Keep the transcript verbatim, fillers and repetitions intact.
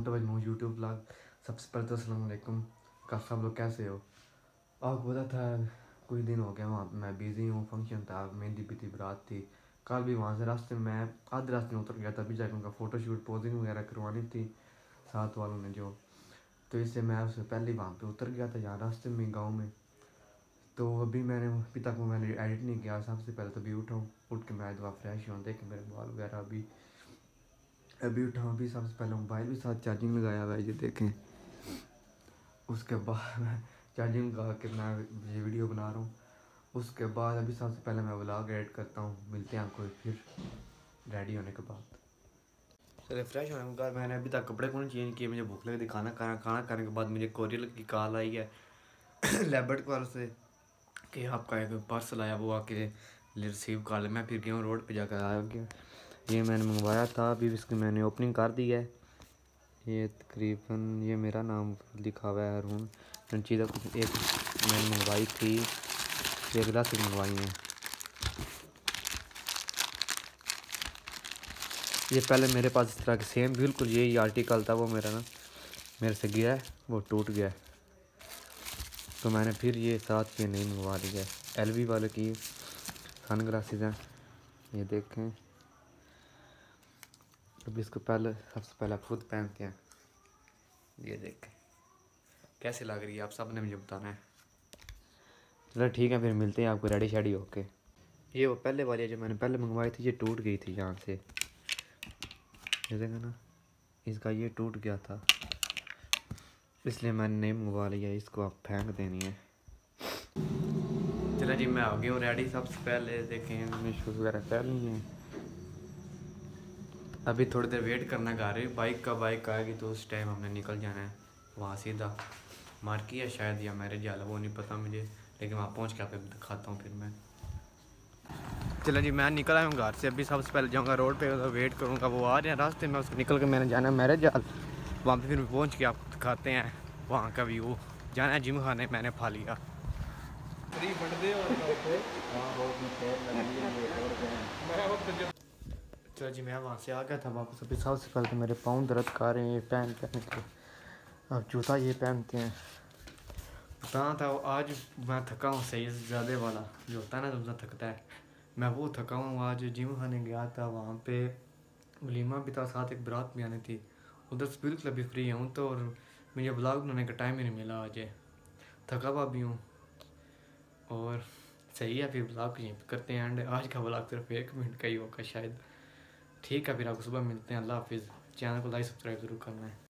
तो भाई मैं यूट्यूब ब्लॉग। सबसे पहले तो अस्सलाम वालेकुम। का सब लोग कैसे हो? आपको पता था कुछ दिन हो गया वहाँ मैं बिज़ी हूँ, फंक्शन था, मेहंदी भी थी, बारात थी। कल भी वहाँ से रास्ते में मैं आधे रास्ते में उतर गया था, अभी जाकर उनका फ़ोटोशूट पोजिंग वगैरह करवानी थी साथ वालों ने जो, तो इससे मैं उससे पहले वहाँ पे उतर गया था यहाँ रास्ते में गाँव में। तो अभी मैंने अभी तक वो मैंने एडिट नहीं किया। सबसे पहले तो अभी उठाऊँ, उठ के मैं दुआ फ्रेश हूँ, देखे मेरे बाल वगैरह अभी अभी उठाऊँ। अभी सबसे पहले मोबाइल भी साथ चार्जिंग लगाया हुआ है, ये देखें। उसके बाद मैं चार्जिंग लगा के मैं ये वीडियो बना रहा हूँ। उसके बाद अभी सबसे पहले मैं व्लॉग एडिट करता हूँ, मिलते हैं आपको फिर रेडी होने के बाद। चले फ्रेश होने के बाद मैंने अभी तक कपड़े को नहीं चेंज किए, मुझे भूख लगी थी। खाना खाना खाना खाने के बाद मुझे कोरियर की कॉल आई है लेबर्ट वालों से कि आपका एक पार्सल आया, वो आके रिसीव कर ले। मैं फिर गया हूँ रोड पे जाकर आ गया। ये मैंने मंगवाया था, अभी इसकी मैंने ओपनिंग कर दी है। ये तकरीबन ये मेरा नाम लिखा हुआ है अरुण। चीज़ एक मैंने मंगवाई थी, एक ग्लास मंगवाई है। ये पहले मेरे पास इस तरह के सेम बिल्कुल यही आर्टिकल था, वो मेरा ना मेरे से गिरा है, वो टूट गया है। तो मैंने फिर ये साथ ये नहीं मंगवा लिया है। एल वी वाले की सन ग्लासेस हैं, ये देखें। अभी इसको पहले सबसे पहले खुद पहनते हैं, ये देखें कैसे लग रही है, आप सब ने मुझे बताना है। चलो ठीक है, फिर मिलते हैं आपको रेडी शेडी होके। ये वो पहले वाली है जो मैंने पहले मंगवाई थी, ये टूट गई थी यहाँ से, ये देखा ना, इसका ये टूट गया था, इसलिए मैंने नहीं मंगवा लिया। इसको आप फेंक देनी है। चलो जी मैं आ गया हूँ रेडी। सबसे पहले देखें मैंने शूज़ वगैरह पहन लिए हैं। अभी थोड़ी देर वेट करना गा रही बाइक का, बाइक आएगी तो उस टाइम हमने निकल जाना है वहाँ सीधा मार्की है शायद या मैरिज जाला, वो नहीं पता मुझे, लेकिन वहाँ पहुँच के आपको दिखाता हूँ फिर मैं। चलो जी मैं निकल आया हूँ घर से। अभी सबसे पहले जाऊँगा रोड पे, तो वेट करूँगा, वो आ रहे हैं रास्ते में, उसको निकल के मैंने जाना है मैरिज जाल। वहाँ पे फिर पहुँच के आपको दिखाते हैं वहाँ का व्यू। जाना है जिम खाने, मैंने फा लिया। चलो जी मैं वहाँ से आ गया था वापस। अभी सबसे पहले तो मेरे पाँव दर्द कर रहे हैं ये पहन पहन के। अब जूता ये पहनते हैं। हाँ था आज मैं थका हूँ सही, ज़्यादा वाला जो होता है ना दूसरा थकता है, मैं वो थका हूँ। आज जिम खाने गया था, वहाँ पे वलीमा भी था, साथ एक बारात भी आनी थी। उधर से बिल्कुल अभी फ्री हूँ, तो और मुझे ब्लॉग बनाने का टाइम ही नहीं मिला आज, थका हुआ भी हूँ। और सही है, फिर ब्लॉग यहीं पर करते हैं एंड। आज का ब्लॉग सिर्फ एक मिनट का ही होगा शायद। ठीक है, फिर आपको सुबह मिलते हैं। अल्लाह हाफिज़। चैनल को लाइक सब्सक्राइब ज़रूर करना है।